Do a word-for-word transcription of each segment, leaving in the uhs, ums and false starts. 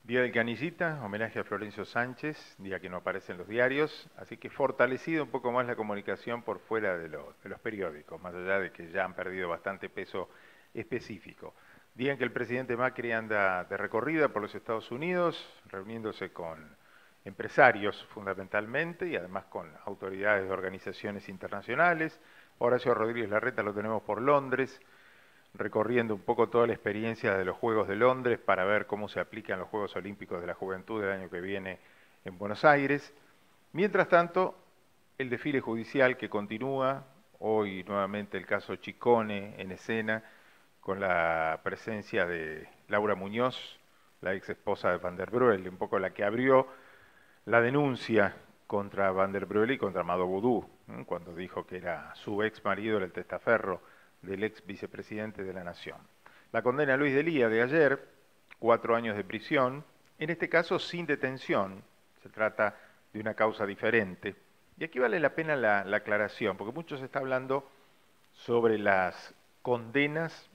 Día del Canillita, homenaje a Florencio Sánchez, día que no aparece en los diarios, así que fortalecido un poco más la comunicación por fuera de, lo, de los periódicos, más allá de que ya han perdido bastante peso específico. Día en que el presidente Macri anda de recorrida por los Estados Unidos, reuniéndose con empresarios fundamentalmente y además con autoridades de organizaciones internacionales. Horacio Rodríguez Larreta lo tenemos por Londres, recorriendo un poco toda la experiencia de los Juegos de Londres para ver cómo se aplican los Juegos Olímpicos de la Juventud del año que viene en Buenos Aires. Mientras tanto, el desfile judicial que continúa, hoy nuevamente el caso Chicone en escena, con la presencia de Laura Muñoz, la ex esposa de Van der Broel, un poco la que abrió la denuncia contra Van der Broel y contra Amado Boudou, ¿eh? Cuando dijo que era su ex marido, el testaferro del ex vicepresidente de la Nación. La condena a Luis Delía de ayer, cuatro años de prisión, en este caso sin detención, se trata de una causa diferente. Y aquí vale la pena la, la aclaración, porque mucho se está hablando sobre las condenas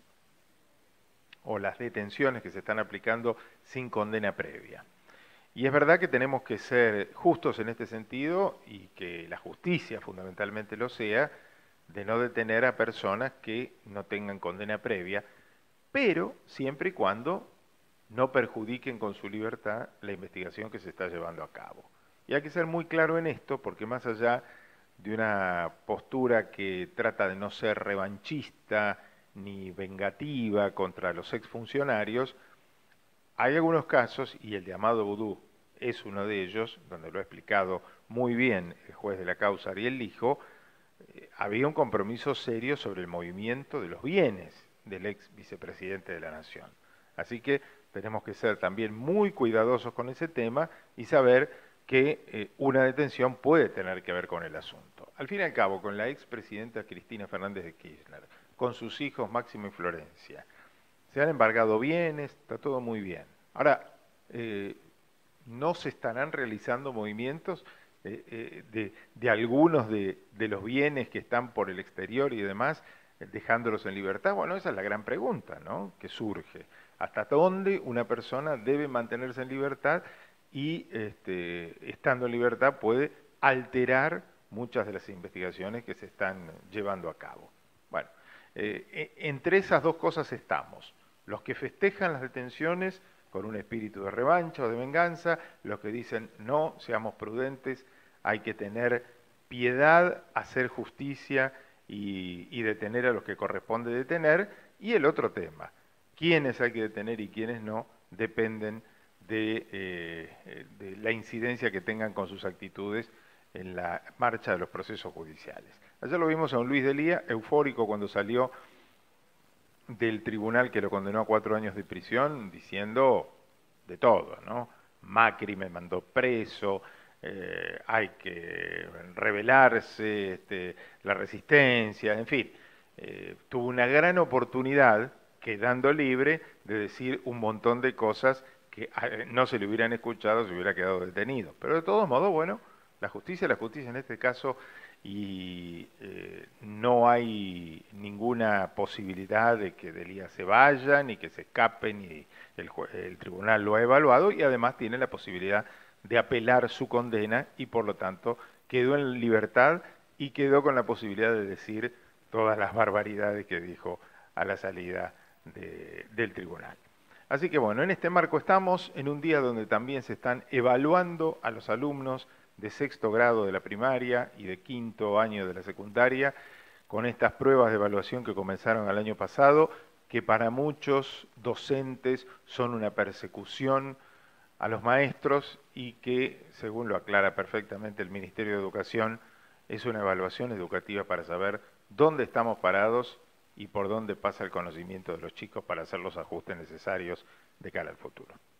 o las detenciones que se están aplicando sin condena previa. Y es verdad que tenemos que ser justos en este sentido y que la justicia fundamentalmente lo sea, de no detener a personas que no tengan condena previa, pero siempre y cuando no perjudiquen con su libertad la investigación que se está llevando a cabo. Y hay que ser muy claro en esto, porque más allá de una postura que trata de no ser revanchista ni vengativa contra los exfuncionarios, hay algunos casos, y el de Amado Boudou es uno de ellos, donde lo ha explicado muy bien el juez de la causa Ariel Lijo, eh, había un compromiso serio sobre el movimiento de los bienes del ex vicepresidente de la Nación. Así que tenemos que ser también muy cuidadosos con ese tema y saber que eh, una detención puede tener que ver con el asunto. Al fin y al cabo, con la expresidenta Cristina Fernández de Kirchner, con sus hijos Máximo y Florencia, se han embargado bienes, está todo muy bien. Ahora, eh, no se estarán realizando movimientos eh, eh, de, de algunos de, de los bienes que están por el exterior y demás, eh, dejándolos en libertad. Bueno, esa es la gran pregunta, ¿no?, que surge. ¿Hasta dónde una persona debe mantenerse en libertad y, este, estando en libertad, puede alterar muchas de las investigaciones que se están llevando a cabo? Bueno, eh, entre esas dos cosas estamos. Los que festejan las detenciones con un espíritu de revancha o de venganza, los que dicen no, seamos prudentes, hay que tener piedad, hacer justicia y, y detener a los que corresponde detener. Y el otro tema, quiénes hay que detener y quiénes no, dependen de, eh, de la incidencia que tengan con sus actitudes en la marcha de los procesos judiciales. Ayer lo vimos a un Luis Delía, eufórico cuando salió del tribunal que lo condenó a cuatro años de prisión, diciendo de todo, ¿no? Macri me mandó preso, eh, hay que rebelarse, este, la resistencia, en fin. Eh, tuvo una gran oportunidad, quedando libre, de decir un montón de cosas que eh, no se le hubieran escuchado si hubiera quedado detenido. Pero de todos modos, bueno, la justicia, la justicia en este caso, y eh, no hay ninguna posibilidad de que Delía se vaya, ni que se escape, ni el, el tribunal lo ha evaluado y además tiene la posibilidad de apelar su condena y por lo tanto quedó en libertad y quedó con la posibilidad de decir todas las barbaridades que dijo a la salida de, del tribunal. Así que bueno, en este marco estamos en un día donde también se están evaluando a los alumnos de sexto grado de la primaria y de quinto año de la secundaria, con estas pruebas de evaluación que comenzaron el año pasado, que para muchos docentes son una persecución a los maestros y que, según lo aclara perfectamente el Ministerio de Educación, es una evaluación educativa para saber dónde estamos parados y por dónde pasa el conocimiento de los chicos para hacer los ajustes necesarios de cara al futuro.